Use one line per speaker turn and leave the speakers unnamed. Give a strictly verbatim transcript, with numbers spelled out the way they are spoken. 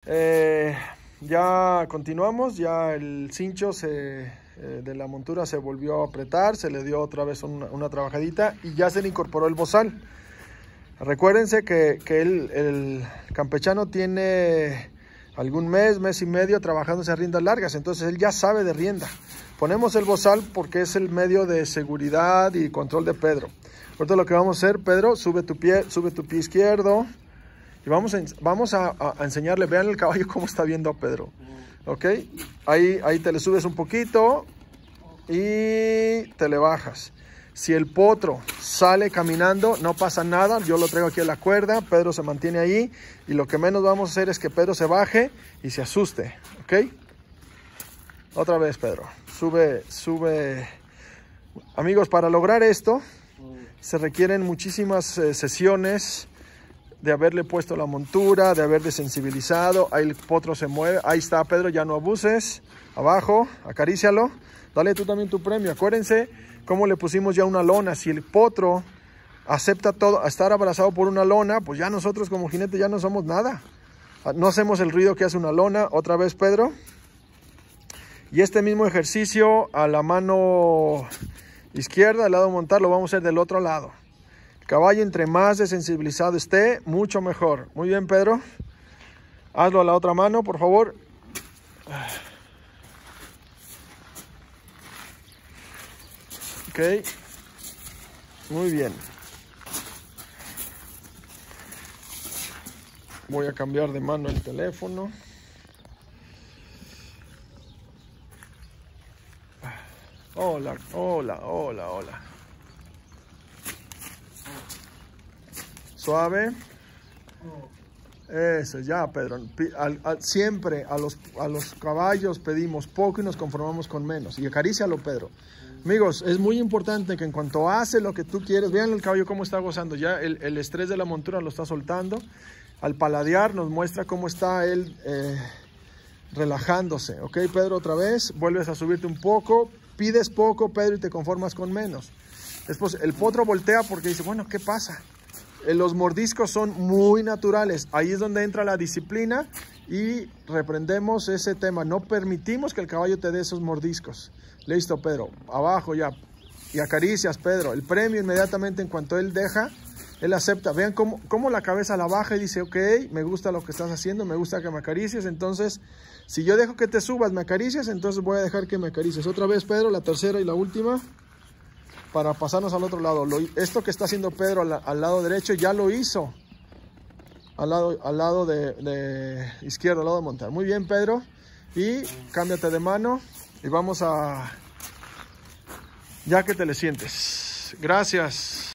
Eh, ya continuamos, ya el cincho se, eh, de la montura se volvió a apretar, se le dio otra vez una, una trabajadita y ya se le incorporó el bozal. Recuérdense que, que el, el campechano tiene algún mes, mes y medio trabajándose a riendas largas, entonces él ya sabe de rienda. Ponemos el bozal porque es el medio de seguridad y control de Pedro. Ahorita lo que vamos a hacer, Pedro, sube tu pie, sube tu pie izquierdo y vamos a, vamos a, a enseñarle, vean el caballo cómo está viendo a Pedro. Ok, ahí, ahí te le subes un poquito y te le bajas. Si el potro sale caminando, no pasa nada, yo lo traigo aquí a la cuerda, Pedro se mantiene ahí y lo que menos vamos a hacer es que Pedro se baje y se asuste, ¿ok? Otra vez, Pedro, sube, sube. Amigos, para lograr esto se requieren muchísimas eh, sesiones de haberle puesto la montura, de haber desensibilizado. Ahí el potro se mueve, ahí está Pedro, ya no abuses, abajo, acarícialo, dale tú también tu premio, acuérdense cómo le pusimos ya una lona. Si el potro acepta todo, a estar abrazado por una lona, pues ya nosotros como jinete ya no somos nada. No hacemos el ruido que hace una lona. Otra vez, Pedro. Y este mismo ejercicio a la mano izquierda, al lado montar, lo vamos a hacer del otro lado. El caballo entre más desensibilizado esté, mucho mejor. Muy bien, Pedro. Hazlo a la otra mano, por favor. Ok, muy bien. Voy a cambiar de mano el teléfono. Hola, hola, hola, hola. Suave. Eso, ya, Pedro. Al, al, siempre a los, a los caballos pedimos poco y nos conformamos con menos. Y acarícialo, Pedro. Amigos, es muy importante que en cuanto hace lo que tú quieres, vean el caballo cómo está gozando. Ya el, el estrés de la montura lo está soltando. Al paladear nos muestra cómo está él eh, relajándose. Ok, Pedro, otra vez. Vuelves a subirte un poco. Pides poco, Pedro, y te conformas con menos. Después el potro voltea porque dice, bueno, ¿qué pasa? Los mordiscos son muy naturales. Ahí es donde entra la disciplina y reprendemos ese tema. No permitimos que el caballo te dé esos mordiscos. Listo, Pedro. Abajo ya. Y acaricias, Pedro. El premio inmediatamente en cuanto él deja, él acepta. Vean cómo, cómo la cabeza la baja y dice, ok, me gusta lo que estás haciendo, me gusta que me acaricies. Entonces, si yo dejo que te subas, me acaricias, entonces voy a dejar que me acaricies. Otra vez, Pedro, la tercera y la última. Para pasarnos al otro lado. Lo, esto que está haciendo Pedro al, al lado derecho ya lo hizo al lado, al lado de, de izquierdo, al lado de montar. Muy bien, Pedro. Y cámbiate de mano y vamos a... ya que te le sientes. Gracias.